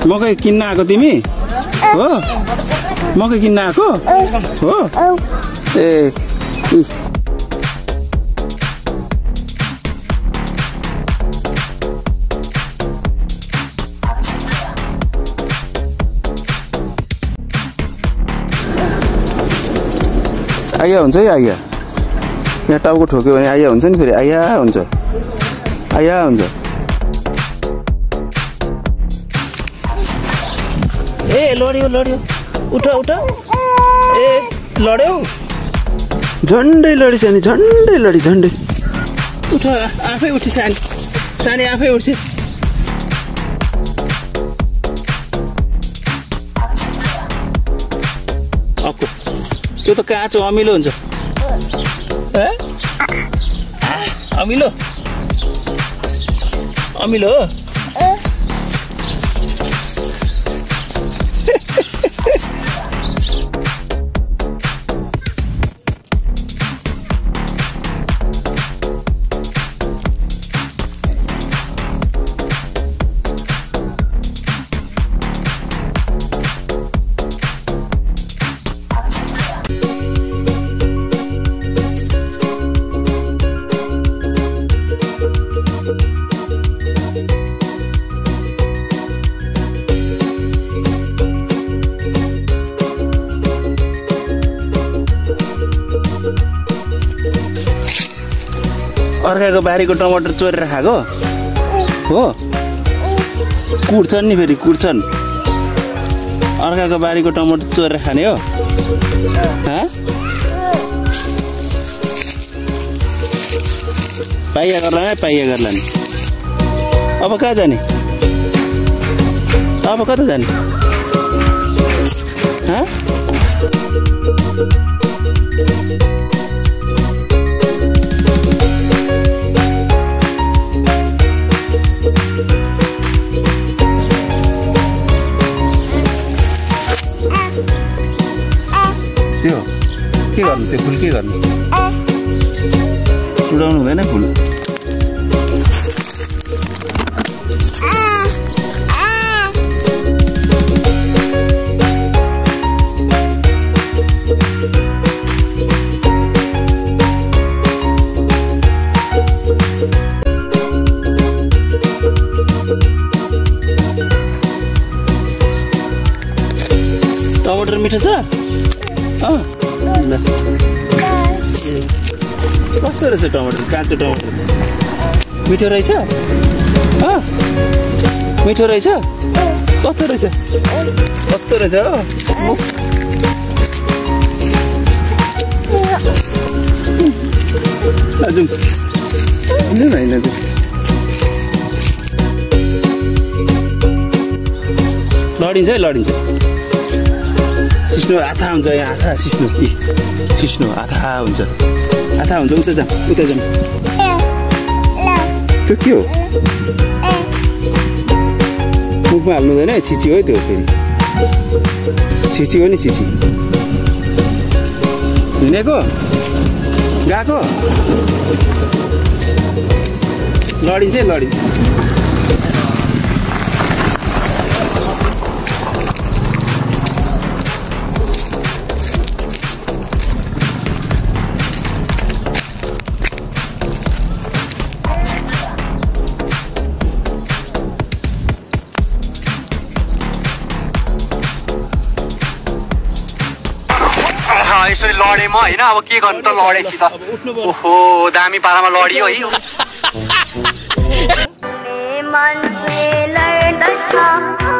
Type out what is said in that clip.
मकै किन्न आएको तिमी हो मकै किन्न आएको हो ए आइया हुन्छ है आइया यहाँ टाउको ठोक्यो भने आइया हुन्छ नि फेरि आइया हुन्छ आइया हुन्छ ए लड्यो लड्यो उठ उठ ए लड्यो झन्डै लडी सानी झन्डै लडी झन्डै उठ आफै उठी सानी सानी आफै उठ्छ अक्को त्यो त काँचो अमिलो हुन्छ अमिलो अमिलो हो अर्काको बारीको टमाटर चोरेर खाएको हो कुट्छन् नि फेरि कुट्छन् अर्काको बारीको टमाटर चोरेर खाने हो पाइया गर्ला नि पाइया गर्ला नि अब कहाँ जाने अब कता जाने त्यो के गर्नु त्यो फुल के गर्नु उडाउनु हुँदैन फुल टमाटर मिठो छ कस्तो रहेछ टमाटर काँचो टमाटर मिठो रहेछ मिठो रहेछ कस्तो रहेछ कस्तो रहेछ लडिन्छ है लडिन्छ सिस्नो आथा हुन्छ यहाँ आथा सिस्नो सिस्नो आथा हुन्छ आथा हुन्छ उता जाम त्यो के हो मुखमा हाल्नु हुँदैन है छिची हो त्यो फेरि छिची हो नि छिची हिँडेको गएको लडिन्छ है लडिन्छ यसरी लडे म हैन अब के गर्नु त लडेछि त ओहो दामी पारामा लडियो है